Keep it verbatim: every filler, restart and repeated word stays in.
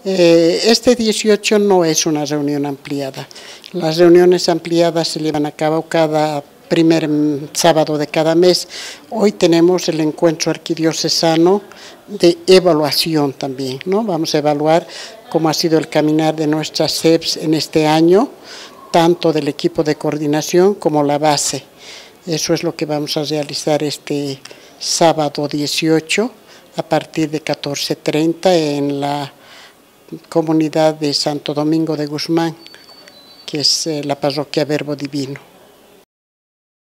Eh, este dieciocho no es una reunión ampliada. Las reuniones ampliadas se llevan a cabo cada primer sábado de cada mes. Hoy tenemos el encuentro arquidiocesano de evaluación también, ¿no? Vamos a evaluar cómo ha sido el caminar de nuestras C E Ps en este año, tanto del equipo de coordinación como la base. Eso es lo que vamos a realizar este sábado dieciocho a partir de catorce treinta en la comunidad de Santo Domingo de Guzmán, que es eh, la parroquia Verbo Divino.